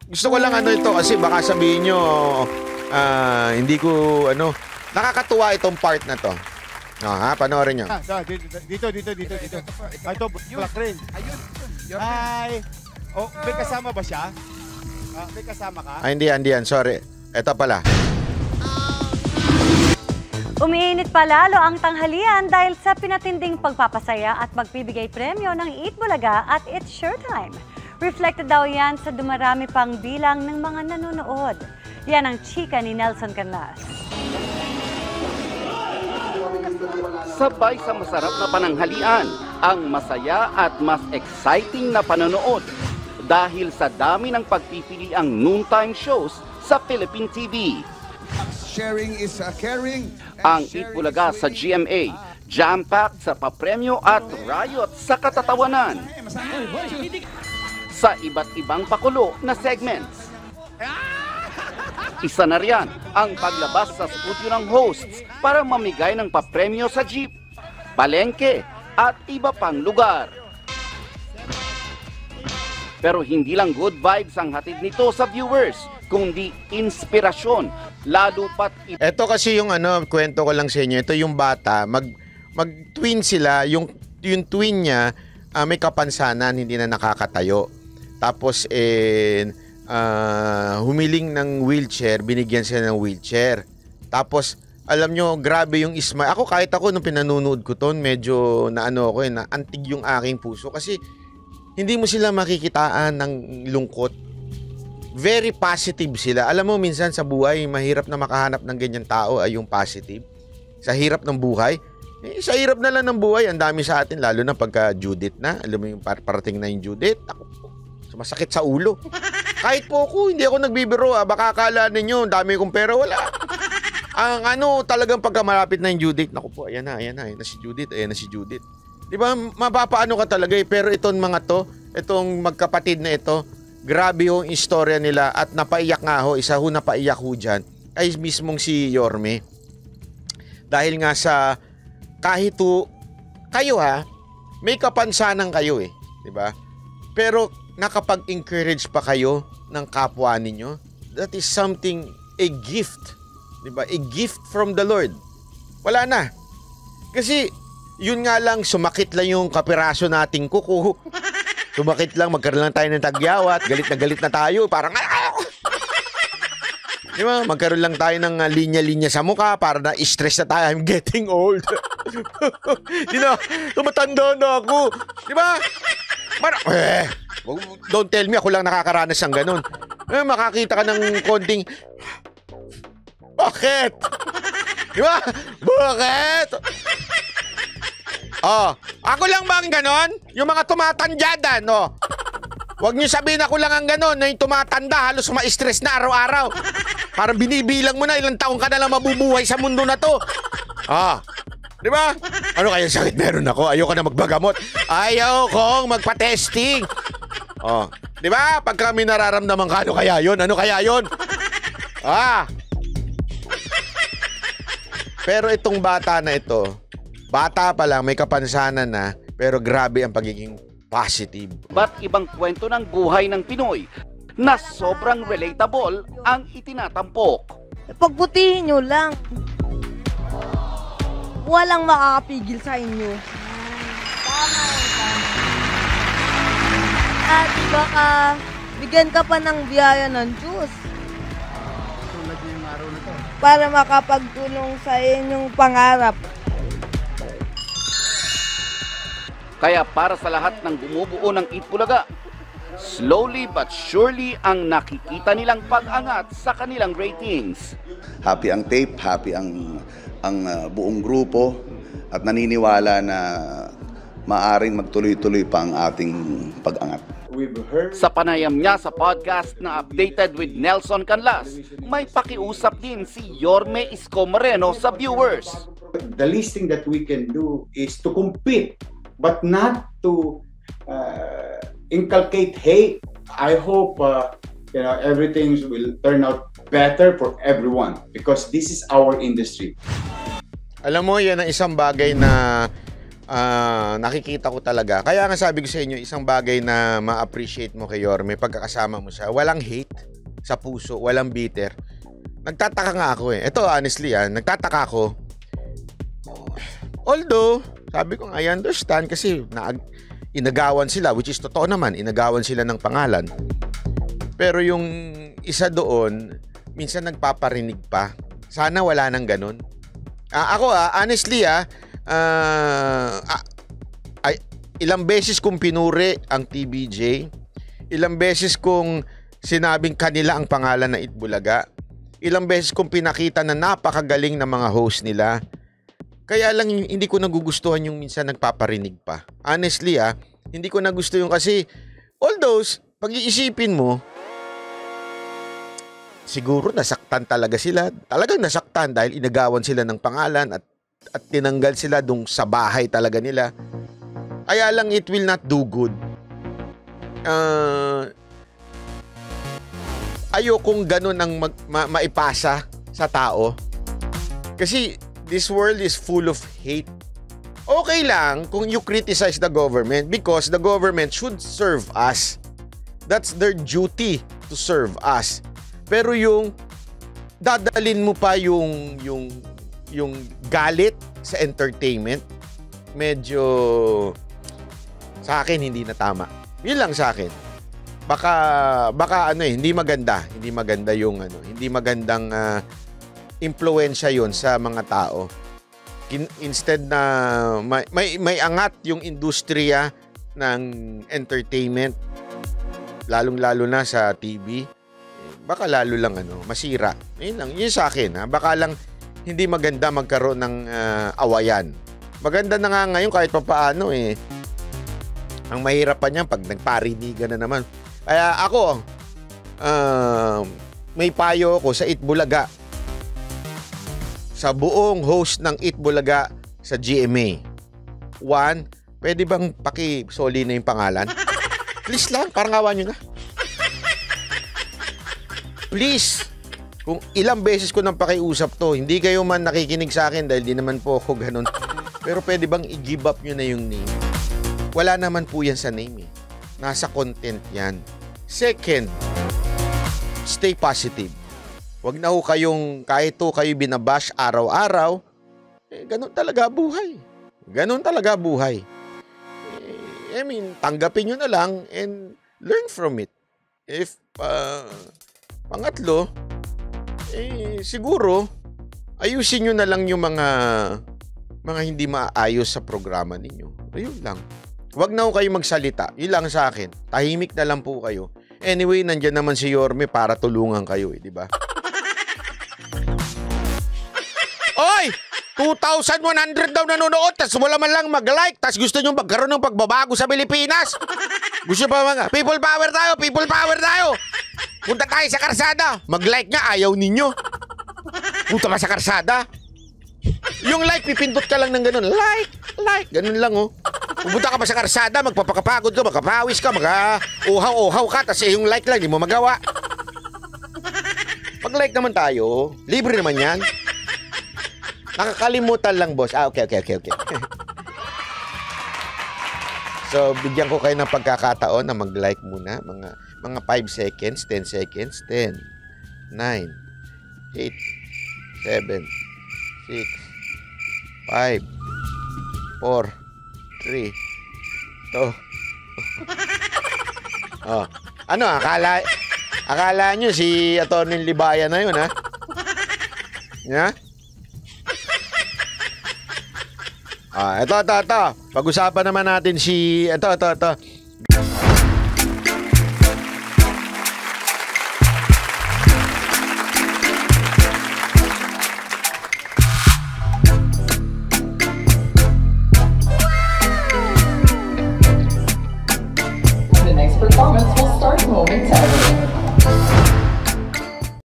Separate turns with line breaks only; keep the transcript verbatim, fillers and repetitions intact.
Gusto ko lang ano ito kasi baka sabihin nyo, uh, hindi ko, ano, nakakatuwa itong part na to. Oh, ha, panoorin nyo.
Ah, dito, dito, dito, dito, dito. Ah, ito, Black Rain. Ayun. Hi. Oh, may kasama ba siya? Ah, may kasama ka?
Ay, hindi yan, hindi yan. Sorry. Ito pala.
Umiinit pa lalo ang tanghalian dahil sa pinatinding pagpapasaya at magbibigay premyo ng Eat Bulaga at It's Showtime. Reflected daw yan sa dumarami pang bilang ng mga nanonood. Yan ang chika ni Nelson Canlas.
Sabay sa masarap na pananghalian, ang masaya at mas exciting na panonood dahil sa dami ng pagpipiliang noontime shows sa Philippine T V.
Sharing is uh, caring.
Ang Eat Bulaga sa G M A, jam-packed sa papremyo at riot sa katatawanan. Sa iba't ibang pakulo na segments. Isa na riyan ang paglabas sa studio ng hosts para mamigay ng papremyo sa jeep, palengke at iba pang lugar. Pero hindi lang good vibes ang hatid nito sa viewers, kundi inspirasyon, lalo pat...
Ito kasi yung ano, kwento ko lang sa inyo, ito yung bata, mag, mag-twin sila, yung, yung twin niya uh, may kapansanan, hindi na nakakatayo. Tapos, eh, uh, humiling ng wheelchair, binigyan sila ng wheelchair. Tapos, alam nyo, grabe yung smile. Ako, kahit ako, nung pinanunood ko ton, medyo naano ako, eh, na antig yung aking puso. Kasi, hindi mo sila makikitaan ng lungkot. Very positive sila. Alam mo, minsan sa buhay, mahirap na makahanap ng ganyan tao ay yung positive. Sa hirap ng buhay, eh, sa hirap na lang ng buhay, ang dami sa atin, lalo na pagka Judith na. Alam mo yung parating na yung Judith, ako po, sumasakit sa ulo. Kahit po ako, hindi ako nagbibiro. Ah. Baka akala ninyo, dami kong pera, wala. Ang ano, talagang pagka malapit na yung Judith, naku po, ayan na, ayan na, ayan na si Judith, ayan na si Judith. Di ba, mapapaano ka talaga eh. Pero itong mga to, itong magkapatid na ito, grabe yung istorya nila at napaiyak nga ho, isa ho napaiyak ho dyan, ay mismong si Yorme. Dahil nga sa, kahit ho, kayo ha, may kapansanan kayo eh. Di ba? Pero nakapag-encourage pa kayo ng kapwa ninyo, that is something, a gift. Di ba? A gift from the Lord. Wala na. Kasi, yun nga lang, sumakit lang yung kapiraso nating kuko. Sumakit lang, magkaroon lang tayo ng tagyawat. Galit na galit na tayo. Parang, di ba? Magkaroon lang tayo ng uh, linya-linya sa mukha para na stress na tayo. I'm getting old. Di na, tumatanda na ako. Di ba? Parang, eh, don't tell me, ako lang nakakaranas ng ganun. Eh, makakita ka ng konting, bakit? Di ba? Bakit? Oh, ako lang ba ang ganon? Yung mga tumatandyada, no? Huwag niyo sabihin ako lang ang ganon, na yung tumatanda, halos ma-stress na araw-araw. Parang binibilang mo na, ilang taong ka na lang mabubuhay sa mundo na to. Ah, di ba? Ano kaya sakit meron ako? Ayoko na magbagamot. Ayaw kong magpa-testing. Oh, di ba? Pag kami nararamdaman ka, ano kaya yun? Ano kaya yun? Ah. Pero itong bata na ito, bata pa lang, may kapansanan na, pero grabe ang pagiging positive.
Ba't ibang kwento ng buhay ng Pinoy na sobrang relatable ang itinatampok?
Pagbutihin nyo lang. Walang makakapigil sa inyo. Tama, tama. At baka bigyan ka pa ng biyaya ng Diyos.
Tulad niyo yung araw na to.
Para makapagtulong sa inyong pangarap.
Kaya para sa lahat ng bumubuo ng Eat Bulaga, slowly but surely ang nakikita nilang pag-angat sa kanilang ratings.
Happy ang tape, happy ang, ang uh, buong grupo at naniniwala na maaring magtuloy-tuloy pa ang ating pag-angat.
Sa panayam niya sa podcast na Updated with Nelson Canlas, may pakiusap din si Yorme Isko Moreno sa viewers.
The least thing that we can do is to compete, but not to uh, inculcate hate. I hope uh, you know everything will turn out better for everyone because this is our industry.
Alam mo, yan ang isang bagay na ah, nakikita ko talaga. Kaya nga sabi ko sa inyo, isang bagay na ma-appreciate mo kay Yorme, pagkakasama mo siya, walang hate sa puso, walang bitter. Nagtataka nga ako eh. Ito honestly ah, nagtataka ako. Although, sabi ko, I understand kasi na, inagawan sila, which is totoo naman, inagawan sila ng pangalan. Pero yung isa doon, minsan nagpaparinig pa. Sana wala nang ganun. Ah, ako ah, honestly ah, uh, ah, ay, ilang beses kong pinuri ang T B J, ilang beses kong sinabing kanila ang pangalan na Itbulaga, ilang beses kong pinakita na napakagaling na mga host nila. Kaya lang hindi ko nagugustuhan yung minsan nagpaparinig pa. Honestly ah, hindi ko nagusto yung kasi although pag-iisipin mo, siguro nasaktan talaga sila. Talagang nasaktan dahil inagawan sila ng pangalan at at tinanggal sila dung sa bahay talaga nila. Kaya lang it will not do good. Uh, ayokong ganun ang mag, ma, maipasa sa tao. Kasi this world is full of hate. Okay lang kung you criticize the government because the government should serve us. That's their duty to serve us. Pero yung dadalin mo pa yung yung yung galit sa entertainment, medyo sa akin hindi na tama. Yun lang sa akin. Baka baka ano eh, hindi maganda, hindi maganda yung ano, hindi magandang uh, impluwensya yon sa mga tao. In, instead na may, may may angat yung industriya ng entertainment, lalong-lalo na sa T V. Baka lalo lang ano, masira. Yun lang, yun sa akin ha. Baka lang hindi maganda magkaroon ng uh, awayan. Maganda na nga ngayon kahit papaano eh. Ang mahirap pa niyan pag nagparinigan na naman. Kaya ako, uh, may payo ko sa Itbulaga. Sa buong host ng Itbulaga sa G M A. One, pwede bang paki-soli na yung pangalan? Please lang, parang awa nyo na. Please, kung ilang beses ko nang pakiusap to, hindi kayo man nakikinig sa akin dahil di naman po ako ganun. Pero pwede bang i-give up nyo na yung name? Wala naman po yan sa name eh. Nasa content yan. Second, stay positive. Huwag na ho kayong, kahit to kayo binabash araw-araw, eh, ganun talaga buhay. Ganun talaga buhay. Eh, I mean, tanggapin nyo na lang and learn from it. If, uh, pangatlo, eh, siguro, ayusin nyo na lang yung mga mga hindi maayos sa programa ninyo. Ayun lang. Huwag na ho kayo magsalita. Yun lang sa akin. Tahimik na lang po kayo. Anyway, nandyan naman si Yorme para tulungan kayo eh, di ba? Oy! two thousand one hundred daw nanonood, tas wala man lang mag-like, tas gusto nyo magkaroon ng pagbabago sa Pilipinas. Gusto pa mga, people power tayo, people power tayo. Punta tayo sa karsada. Mag-like nga, ayaw ninyo. Punta ka sa karsada. Yung like, pipindot ka lang ng ganun. Like, like, ganun lang oh. Pupunta ka pa sa karsada, magpapakapagod ka, magkapawis ka, mag-uhaw-uhaw ka, tas yung like lang, di mo magawa. Mag-like naman tayo. Libre naman yan. Nakakalimutan lang, boss. Ah, okay, okay, okay, okay. So, bigyan ko kayo ng pagkakataon na mag-like muna. Mga mga five seconds, ten seconds, ten, nine, eight, seven, six, five, four, three, two. Oh. Ano, akala akala nyo si Atty. Libaya na yun, ha? Yeah? Ah, ito, ito, ito. Pag-usapan naman natin si, ito, ito, ito.